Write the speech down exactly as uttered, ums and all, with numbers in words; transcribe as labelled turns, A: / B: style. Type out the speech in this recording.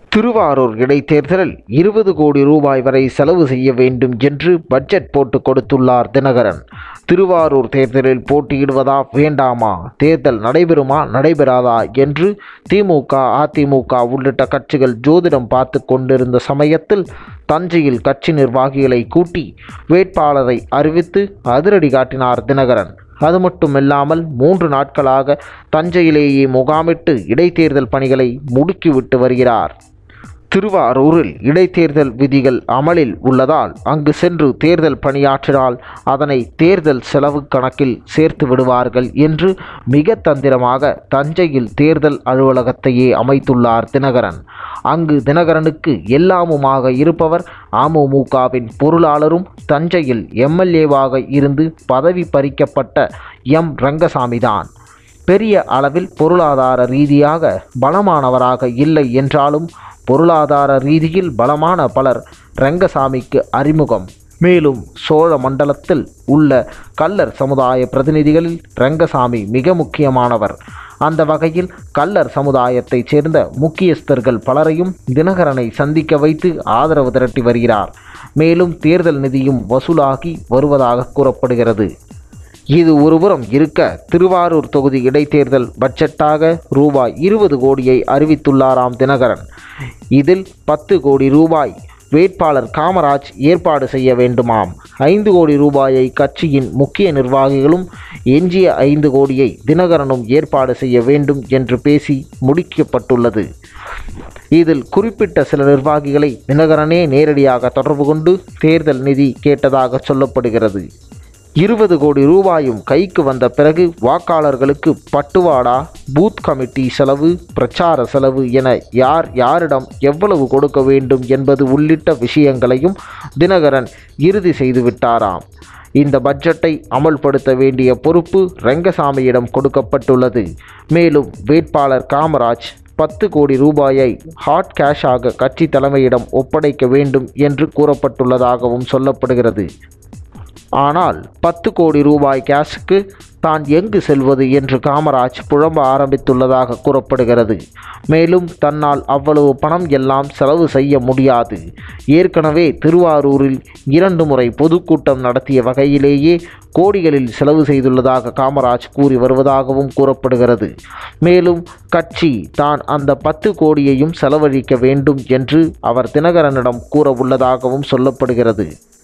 A: திருவாரூர் இடைத்தேர்தலில் இருபது கோடி ரூபாய் வரை செலவு செய்ய வேண்டும் என்று பட்ஜெட் போட்டு கொடுத்துள்ளார் தினகரன். திருவாரூர் தேர்தலில் போட்டியிடுவதா வேண்டாமா, தேர்தல் நடைபெறுமா நடைபெறாதா என்று திமுக, அதிமுக உள்ளிட்ட கட்சிகள் ஜோதிடம் பார்த்து கொண்டிருந்த சமயத்தில் தஞ்சையில் கட்சி நிர்வாகிகளை கூட்டி வேட்பாளரை அறிவித்து அதிரடி காட்டினார் தினகரன். அது மட்டுமில்லாமல் மூன்று நாட்களாக தஞ்சையிலேயே முகாமிட்டு இடைத்தேர்தல் பணிகளை முடுக்கிவிட்டு வருகிறார். திருவாரூரில் இடைத்தேர்தல் விதிகள் அமலில் உள்ளதால் அங்கு சென்று தேர்தல் பணியாற்றினால் அதனை தேர்தல் செலவு கணக்கில் சேர்த்து விடுவார்கள் என்று மிக தந்திரமாக தஞ்சையில் தேர்தல் அலுவலகத்தையே அமைத்துள்ளார் தினகரன். அங்கு தினகரனுக்கு எல்லாமுமாக இருப்பவர் அமமுகவின் பொருளாளரும் தஞ்சையில் எம்எல்ஏவாக இருந்து பதவி பறிக்கப்பட்ட எம் ரங்கசாமிதான். பெரிய அளவில் பொருளாதார ரீதியாக பலமானவராக இல்லை என்றாலும் பொருளாதார ரீதியில் பலமான பலர் ரங்கசாமிக்கு அறிமுகம். மேலும் சோழ மண்டலத்தில் உள்ள கள்ளர் சமுதாய பிரதிநிதிகளில் ரங்கசாமி மிக முக்கியமானவர். அந்த வகையில் கள்ளர் சமுதாயத்தைச் சேர்ந்த முக்கியஸ்தர்கள் பலரையும் தினகரனை சந்திக்க வைத்து ஆதரவு திரட்டி வருகிறார். மேலும் தேர்தல் நிதியும் வசூலாகி வருவதாக கூறப்படுகிறது. இது ஒருபுறம் இருக்க, திருவாரூர் தொகுதி இடைத்தேர்தல் பட்ஜெட்டாக ரூபாய் இருபது கோடியை அறிவித்துள்ளாராம் தினகரன். இதில் பத்து கோடி ரூபாய் வேட்பாளர் காமராஜ் ஏற்பாடு செய்ய வேண்டுமாம். ஐந்து கோடி ரூபாயை கட்சியின் முக்கிய நிர்வாகிகளும் எஞ்சிய ஐந்து கோடியை தினகரனும் ஏற்பாடு செய்ய வேண்டும் என்று பேசி முடிக்கப்பட்டுள்ளது. இதில் குறிப்பிட்ட சில நிர்வாகிகளை தினகரனே நேரடியாக தொடர்பு கொண்டு தேர்தல் நிதி கேட்டதாக சொல்லப்படுகிறது. இருபது கோடி ரூபாயும் கைக்கு வந்த பிறகு வாக்காளர்களுக்கு பட்டுவாடா, பூத் கமிட்டி செலவு, பிரச்சார செலவு என யார் யாரிடம் எவ்வளவு கொடுக்க வேண்டும் என்பது உள்ளிட்ட விஷயங்களையும் தினகரன் இறுதி செய்துவிட்டாராம். இந்த பட்ஜெட்டை அமல்படுத்த வேண்டிய பொறுப்பு ரங்கசாமியிடம் கொடுக்கப்பட்டுள்ளது. மேலும் வேட்பாளர் காமராஜ் பத்து கோடி ரூபாயை ஹாட் கேஷாக கட்சி தலைமையிடம் ஒப்படைக்க வேண்டும் என்று கூறப்பட்டுள்ளதாகவும் சொல்லப்படுகிறது. ஆனால் பத்து கோடி ரூபாய் கேஷுக்கு தான் எங்கு செல்வது என்று காமராஜ் புலம்ப ஆரம்பித்துள்ளதாக கூறப்படுகிறது. மேலும் தன்னால் அவ்வளவு பணம் எல்லாம் செலவு செய்ய முடியாது, ஏற்கனவே திருவாரூரில் இரண்டு முறை பொதுக்கூட்டம் நடத்திய வகையிலேயே கோடிகளில் செலவு செய்துள்ளதாக காமராஜ் கூறி வருவதாகவும் கூறப்படுகிறது. மேலும் கட்சி தான் அந்த பத்து கோடியையும் செலவழிக்க வேண்டும் என்று அவர் தினகரனிடம் கூற உள்ளதாகவும் சொல்லப்படுகிறது.